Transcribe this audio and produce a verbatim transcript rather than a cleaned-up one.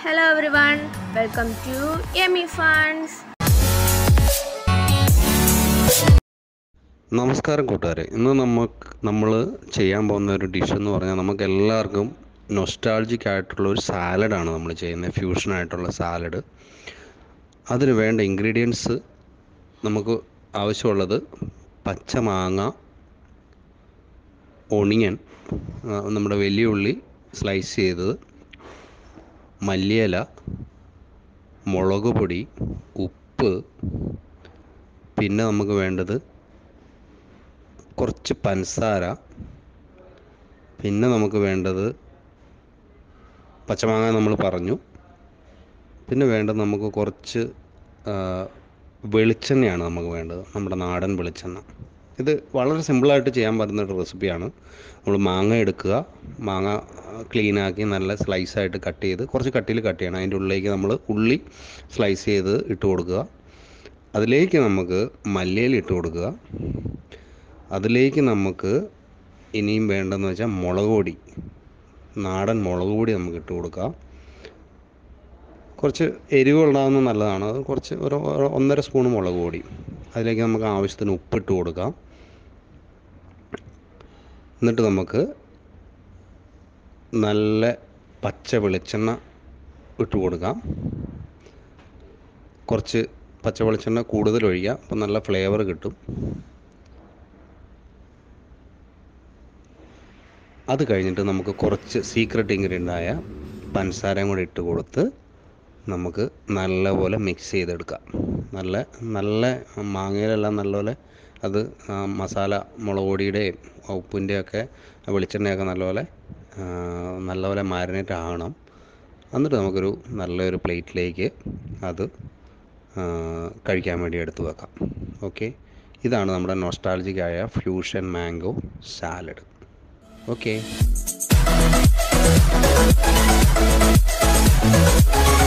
Hello everyone, welcome to Yummy Funds. നമസ്കാരം കൂട്ടുകാരെ, ഇന്ന് നമുക്ക് നമ്മൾ ചെയ്യാൻ പോകുന്ന ഒരു ഡിഷ് എന്ന് പറഞ്ഞാൽ നമുക്ക് എല്ലാവർക്കും നൊസ്റ്റാൾജിക് ആയിട്ടുള്ള ഒരു സാലഡാണ് നമ്മൾ ചെയ്യുന്നത്. ഫ്യൂഷനായിട്ടുള്ള സാലഡ്. അതിന് വേണ്ട ഇൻഗ്രീഡിയൻസ് നമുക്ക് ആവശ്യമുള്ളത് പച്ചമാങ്ങ, ഒണിയൻ, നമ്മുടെ വലിയ ഉള്ളി സ്ലൈസ് ചെയ്തത്, മല്ലിയില, മുളക് പൊടി, ഉപ്പ്, പിന്നെ നമുക്ക് വേണ്ടത് കുറച്ച് പഞ്ചസാര, പിന്നെ നമുക്ക് വേണ്ടത് പച്ചമാങ്ങ നമ്മൾ പറഞ്ഞു, പിന്നെ വേണ്ടത് നമുക്ക് കുറച്ച് വെളിച്ചെണ്ണയാണ് നമുക്ക് വേണ്ടത്, നമ്മുടെ നാടൻ വെളിച്ചെണ്ണ. ഇത് വളരെ സിമ്പിളായിട്ട് ചെയ്യാൻ പറ്റുന്ന ഒരു റെസിപ്പിയാണ്. നമ്മൾ മാങ്ങ എടുക്കുക, മാങ്ങ ക്ലീനാക്കി നല്ല സ്ലൈസായിട്ട് കട്ട് ചെയ്ത്, കുറച്ച് കട്ടിയിൽ കട്ട് ചെയ്യണം. അതിൻ്റെ ഉള്ളിലേക്ക് നമ്മൾ ഉള്ളി സ്ലൈസ് ചെയ്ത് ഇട്ട് കൊടുക്കുക. അതിലേക്ക് നമുക്ക് മല്ലിയില ഇട്ട് കൊടുക്കുക. അതിലേക്ക് നമുക്ക് ഇനിയും വേണ്ടതെന്ന് വെച്ചാൽ മുളക് പൊടി, നാടൻ മുളക് പൊടി നമുക്ക് ഇട്ട് കൊടുക്കാം. കുറച്ച് എരിവ് ഉണ്ടാകുന്നത് നല്ലതാണ്. അത് കുറച്ച് ഒരു ഒന്നര സ്പൂൺ മുളക് പൊടി. അതിലേക്ക് നമുക്ക് ആവശ്യത്തിന് ഉപ്പിട്ട് കൊടുക്കാം. എന്നിട്ട് നമുക്ക് നല്ല പച്ച വെളിച്ചെണ്ണ ഇട്ട് കൊടുക്കാം. കുറച്ച് പച്ച വെളിച്ചെണ്ണ കൂടുതൽ ഒഴിക്കാം, അപ്പം നല്ല ഫ്ലേവർ കിട്ടും. അത് കഴിഞ്ഞിട്ട് നമുക്ക് കുറച്ച് സീക്രട്ട് ഇൻഗ്രീഡിയൻ്റായ പഞ്ചസാരയും കൂടി ഇട്ട് കൊടുത്ത് നമുക്ക് നല്ലപോലെ മിക്സ് ചെയ്തെടുക്കാം. നല്ല നല്ല മാങ്ങയിലെല്ലാം നല്ലപോലെ അത് മസാല, മുളക് പൊടിയുടെയും ഉപ്പിൻ്റെയൊക്കെ വെളിച്ചെണ്ണയൊക്കെ നല്ലപോലെ നല്ലപോലെ മാരിനേറ്റ് ആകണം. എന്നിട്ട് നമുക്കൊരു നല്ലൊരു പ്ലേറ്റിലേക്ക് അത് കഴിക്കാൻ വേണ്ടി എടുത്ത് വെക്കാം. ഓക്കെ, ഇതാണ് നമ്മുടെ നൊസ്റ്റാൾജിക്കായ ഫ്യൂഷൻ മാംഗോ സാലഡ്. ഓക്കെ.